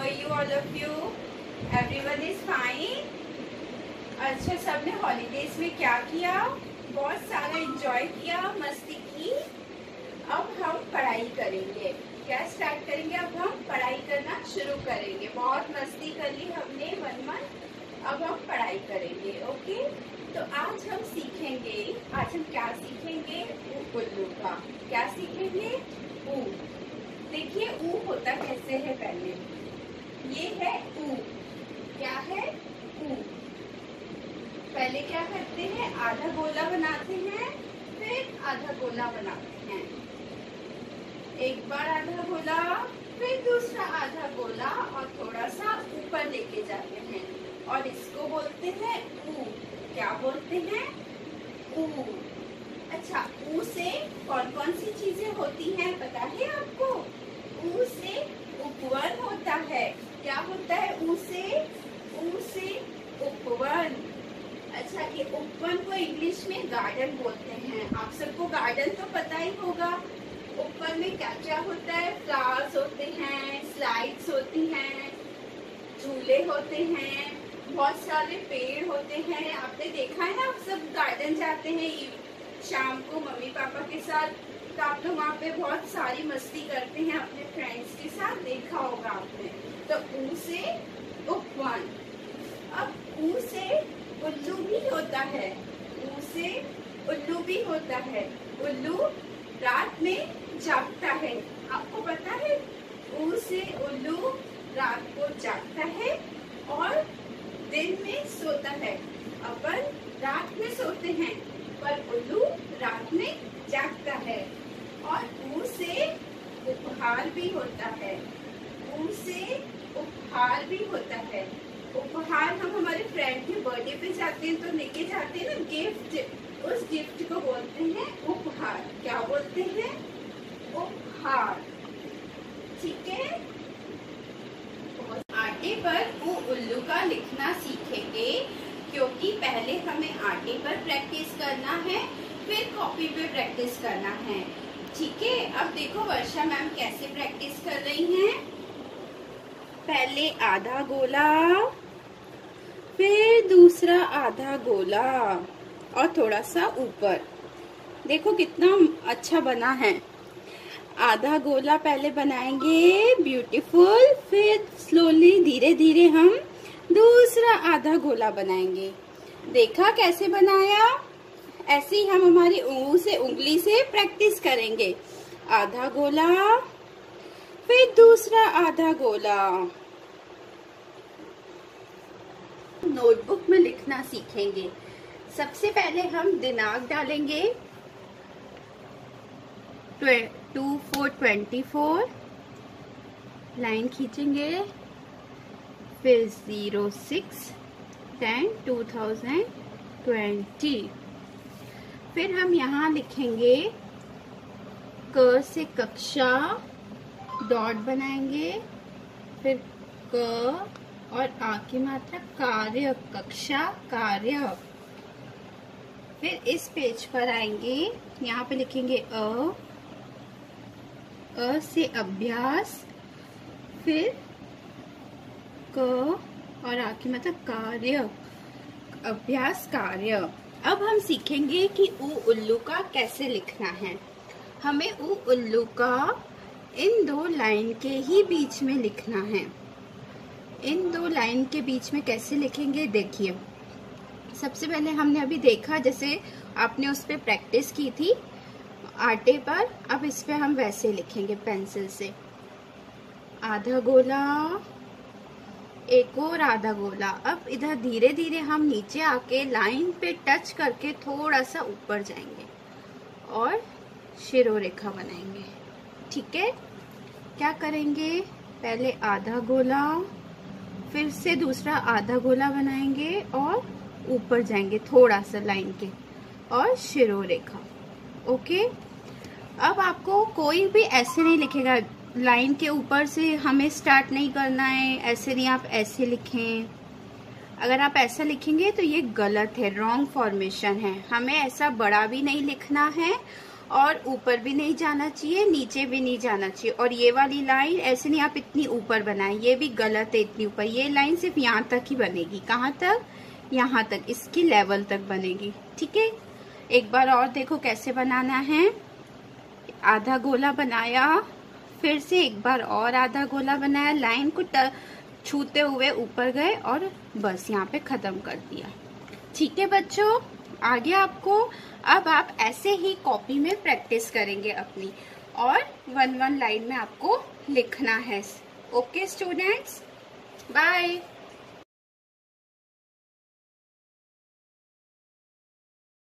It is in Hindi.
are you all of you? Everyone is fine? अच्छा, सबने हॉलीडेज में क्या किया? बहुत सारा एंजॉय किया, मस्ती की। अब हम पढ़ाई करेंगे। क्या स्टार्ट करेंगे? अब हम पढ़ाई करना शुरू करेंगे। बहुत मस्ती कर ली हमने 1 मंथ, अब हम पढ़ाई करेंगे। ओके, तो आज हम सीखेंगे, आज हम क्या सीखेंगे? उल्लू का। क्या सीखेंगे? ऊ। देखिए ऊ होता कैसे है। पहले ये है ऊ। क्या है? ऊ। पहले क्या करते हैं? आधा गोला बनाते हैं, फिर आधा गोला बनाते हैं। एक बार आधा गोला, फिर दूसरा आधा गोला और थोड़ा सा ऊपर लेके जाते हैं और इसको बोलते हैं ऊ। क्या बोलते हैं? ऊ। अच्छा, ऊ से कौन कौन सी चीजें होती हैं पता है आपको? ऊ से उपवन होता है। क्या होता है ऊ से? ऊ से उपवन। अच्छा, ये उपवन को इंग्लिश में गार्डन बोलते हैं। आप सबको गार्डन तो पता ही होगा। उपवन में क्या क्या होता है? फ्लावर्स होते हैं, स्लाइड्स होती हैं, झूले होते हैं, बहुत सारे पेड़ होते हैं। आपने देखा है ना, आप सब गार्डन जाते हैं शाम को मम्मी पापा के साथ, तो आप लोग वहाँ पे बहुत सारी मस्ती करते हैं अपने फ्रेंड्स के साथ। देखा होगा आपने। तो ऊ से उपवन। अब ऊ से उल्लू भी होता है। ऊ से उल्लू भी होता है। उल्लू रात में जागता है। आपको पता है? ऊ से उल्लू रात को जागता है और दिन में सोता है। अपन रात में सोते हैं पर उल्लू रात में जागता है। और ऊ से उपहार भी होता है। ऊ से उपहार भी होता है। उपहार हम हमारे फ्रेंड के बर्थडे पे जाते हैं तो लेके जाते हैं ना गिफ्ट, उस गिफ्ट को बोलते हैं उपहार। क्या बोलते हैं? उपहार। ठीक है। आटे पर वो उल्लू का लिखना सीखेंगे, क्योंकि पहले हमें आटे पर प्रैक्टिस करना है, फिर कॉपी पे प्रैक्टिस करना है। ठीक है। अब देखो वर्षा मैम कैसे प्रैक्टिस कर रही हैं। पहले आधा गोला, फिर दूसरा आधा गोला और थोड़ा सा ऊपर। देखो कितना अच्छा बना है। आधा गोला पहले बनाएंगे ब्यूटीफुल, फिर स्लोली धीरे धीरे हम दूसरा आधा गोला बनाएंगे। देखा कैसे बनाया? ऐसे ही हम हमारी उंगली से प्रैक्टिस करेंगे। आधा गोला, फिर दूसरा आधा गोला। नोटबुक में लिखना सीखेंगे। सबसे पहले हम दिनांक डालेंगे 2424, लाइन खींचेंगे, फिर 06/10/2020। फिर हम यहाँ लिखेंगे क से कक्षा, डॉट बनाएंगे, फिर क और आ की मात्रा कार्य, कक्षा कार्य। फिर इस पेज पर आएंगे, यहाँ पे लिखेंगे अ से अभ्यास, फिर क और आ की मात्रा कार्य, अभ्यास कार्य। अब हम सीखेंगे कि ऊ उल्लू का कैसे लिखना है। हमें ऊ उल्लू का इन दो लाइन के ही बीच में लिखना है। इन दो लाइन के बीच में कैसे लिखेंगे? देखिए, सबसे पहले हमने अभी देखा, जैसे आपने उस पे प्रैक्टिस की थी आटे पर, अब इस पे हम वैसे लिखेंगे पेंसिल से। आधा गोला, एक और आधा गोला। अब इधर धीरे धीरे हम नीचे आके लाइन पे टच करके थोड़ा सा ऊपर जाएंगे और शिरोरेखा बनाएंगे। ठीक है। क्या करेंगे? पहले आधा गोला, फिर से दूसरा आधा गोला बनाएंगे और ऊपर जाएंगे थोड़ा सा लाइन के और शिरोरेखा। ओके। अब आपको कोई भी ऐसे नहीं लिखेगा, लाइन के ऊपर से हमें स्टार्ट नहीं करना है। ऐसे नहीं, आप ऐसे लिखें। अगर आप ऐसा लिखेंगे तो ये गलत है, रॉन्ग फॉर्मेशन है। हमें ऐसा बड़ा भी नहीं लिखना है और ऊपर भी नहीं जाना चाहिए, नीचे भी नहीं जाना चाहिए। और ये वाली लाइन ऐसे नहीं आप इतनी ऊपर बनाएं, ये भी गलत है इतनी ऊपर। ये लाइन सिर्फ यहाँ तक ही बनेगी। कहाँ तक? यहाँ तक, इसकी लेवल तक बनेगी। ठीक है, एक बार और देखो कैसे बनाना है। आधा गोला बनाया, फिर से एक बार और आधा गोला बनाया, लाइन को छूते हुए ऊपर गए और बस यहाँ पे खत्म कर दिया। ठीक है बच्चों, आ गया आपको। अब आप ऐसे ही कॉपी में प्रैक्टिस करेंगे अपनी, और 1-1 लाइन में आपको लिखना है। Okay students, bye.